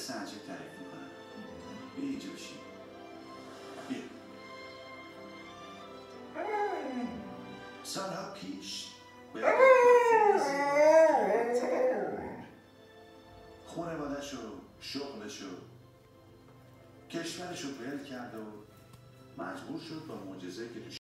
قصه عجیب تعریف میکنم. بیا اینجا بشین. بیا. سالها پیش خانواده‌شو، شغلشو، کشورشو ول کرد و مجبور شد با معجزه‌ای که تو